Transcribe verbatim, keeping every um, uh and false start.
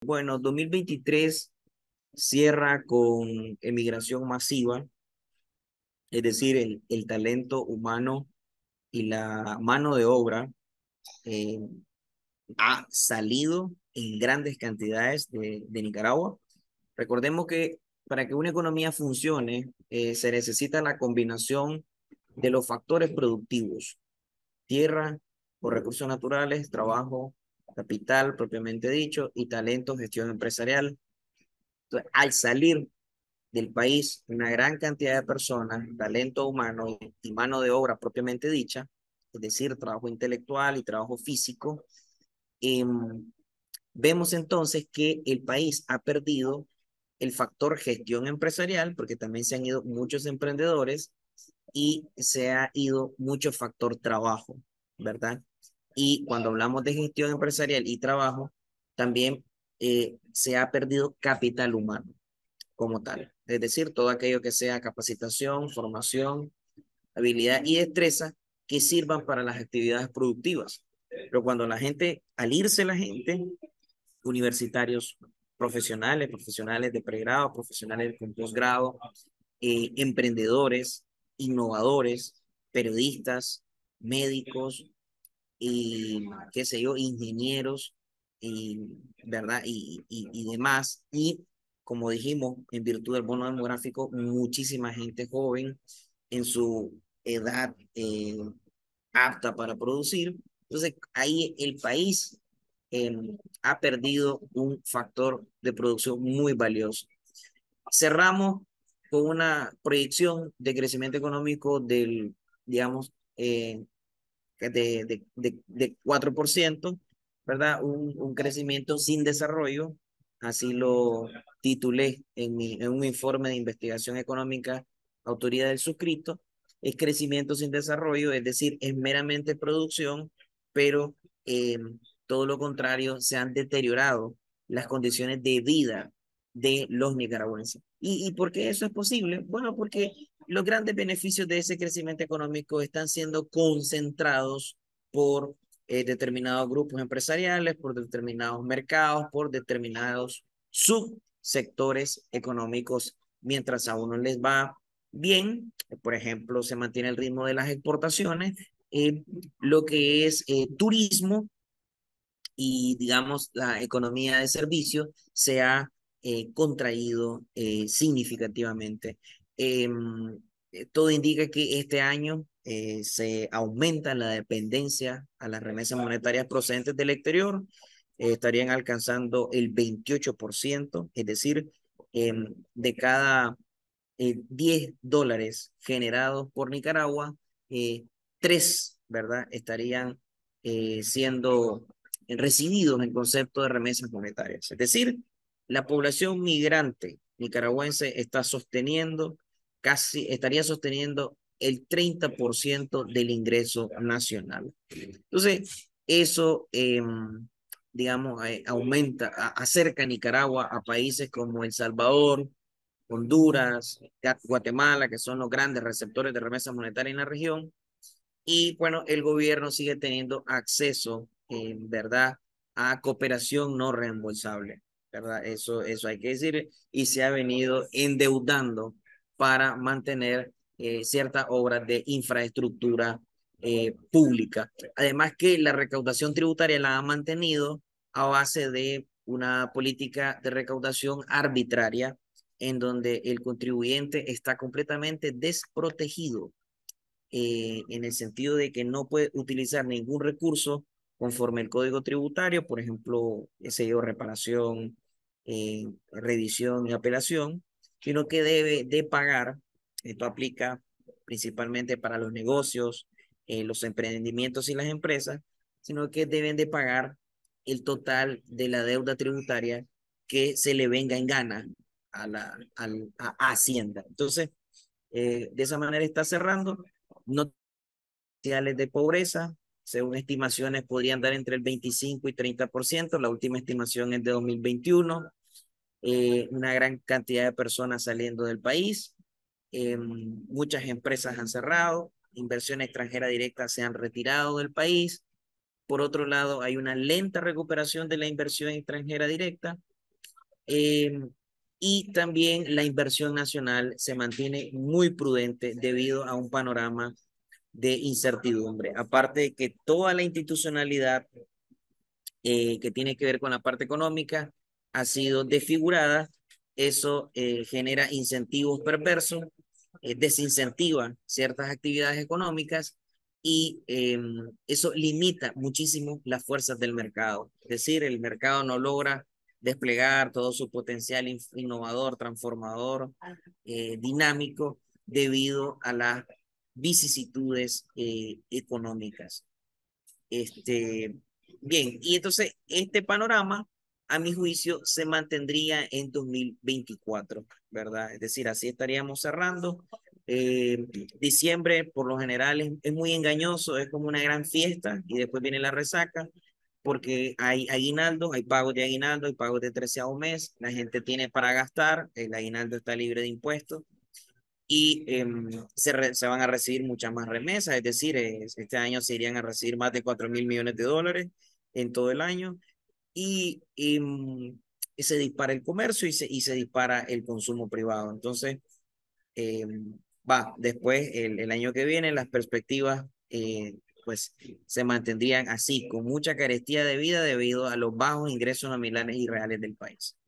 Bueno, dos mil veintitrés cierra con emigración masiva, es decir, el, el talento humano y la mano de obra eh, ha salido en grandes cantidades de, de Nicaragua. Recordemos que para que una economía funcione, eh, se necesita la combinación de los factores productivos: tierra o recursos naturales, trabajo, capital propiamente dicho, y talento, gestión empresarial. Entonces, al salir del país una gran cantidad de personas, talento humano y mano de obra propiamente dicha, es decir, trabajo intelectual y trabajo físico, eh, vemos entonces que el país ha perdido el factor gestión empresarial, porque también se han ido muchos emprendedores y se ha ido mucho factor trabajo, ¿verdad? Y cuando hablamos de gestión empresarial y trabajo, también eh, se ha perdido capital humano como tal. Es decir, todo aquello que sea capacitación, formación, habilidad y destreza que sirvan para las actividades productivas. Pero cuando la gente, al irse la gente, universitarios profesionales, profesionales de pregrado, profesionales con posgrado, eh, emprendedores, innovadores, periodistas, médicos y qué sé yo, ingenieros y, ¿verdad? Y, y, y demás. Y como dijimos, en virtud del bono demográfico, muchísima gente joven en su edad eh, apta para producir. Entonces, ahí el país eh, ha perdido un factor de producción muy valioso. Cerramos con una proyección de crecimiento económico del, digamos, eh, de, de, de, de cuatro por ciento, ¿verdad? Un, un crecimiento sin desarrollo, así lo titulé en, mi, en un informe de investigación económica, autoría del suscrito. Es crecimiento sin desarrollo, es decir, es meramente producción, pero eh, todo lo contrario, se han deteriorado las condiciones de vida de los nicaragüenses. ¿Y, y por qué eso es posible? Bueno, porque los grandes beneficios de ese crecimiento económico están siendo concentrados por eh, determinados grupos empresariales, por determinados mercados, por determinados subsectores económicos. Mientras a uno les va bien, por ejemplo, se mantiene el ritmo de las exportaciones, eh, lo que es eh, turismo y, digamos, la economía de servicios se ha eh, contraído eh, significativamente. Eh, Todo indica que este año eh, se aumenta la dependencia a las remesas monetarias procedentes del exterior, eh, estarían alcanzando el veintiocho por ciento, es decir, eh, de cada eh, diez dólares generados por Nicaragua, eh, tres, ¿verdad? Estarían eh, siendo recibidos en concepto de remesas monetarias. Es decir, la población migrante nicaragüense está sosteniendo, casi estaría sosteniendo el treinta por ciento del ingreso nacional. Entonces, eso, eh, digamos, eh, aumenta, a, acerca a Nicaragua a países como El Salvador, Honduras, Guatemala, que son los grandes receptores de remesas monetarias en la región. Y bueno, el gobierno sigue teniendo acceso, en verdad, a cooperación no reembolsable, ¿verdad? Eso, eso hay que decir, y se ha venido endeudando para mantener eh, ciertas obras de infraestructura eh, pública. Además que la recaudación tributaria la ha mantenido a base de una política de recaudación arbitraria en donde el contribuyente está completamente desprotegido eh, en el sentido de que no puede utilizar ningún recurso conforme el código tributario, por ejemplo, ese yo, reparación, eh, revisión y apelación, sino que debe de pagar. Esto aplica principalmente para los negocios, eh, los emprendimientos y las empresas, sino que deben de pagar el total de la deuda tributaria que se le venga en gana a, la, a, a Hacienda. Entonces, eh, de esa manera está cerrando. No de pobreza, según estimaciones, podrían dar entre el veinticinco y treinta por ciento. La última estimación es de dos mil veintiuno. Eh, una gran cantidad de personas saliendo del país. Eh, muchas empresas han cerrado. Inversión extranjera directa se han retirado del país. Por otro lado, hay una lenta recuperación de la inversión extranjera directa Eh, y también la inversión nacional se mantiene muy prudente debido a un panorama de incertidumbre. Aparte de que toda la institucionalidad eh, que tiene que ver con la parte económica ha sido desfigurada, eso eh, genera incentivos perversos, eh, desincentiva ciertas actividades económicas y eh, eso limita muchísimo las fuerzas del mercado. Es decir, el mercado no logra desplegar todo su potencial in- innovador, transformador, eh, dinámico, debido a las vicisitudes eh, económicas. Este, bien, y entonces este panorama, a mi juicio, se mantendría en dos mil veinticuatro, ¿verdad? Es decir, así estaríamos cerrando. Eh, diciembre, por lo general, es, es muy engañoso, es como una gran fiesta y después viene la resaca, porque hay aguinaldo, hay pagos de aguinaldo, hay pagos de treceavo mes, la gente tiene para gastar, el aguinaldo está libre de impuestos y eh, se, re, se, van a recibir muchas más remesas, es decir, es, este año se irían a recibir más de cuatro mil millones de dólares en todo el año y, y, y se dispara el comercio y se, y se dispara el consumo privado. Entonces, eh, va, después el, el, año que viene las perspectivas eh, pues se mantendrían así, con mucha carestía de vida debido a los bajos ingresos nominales y reales del país.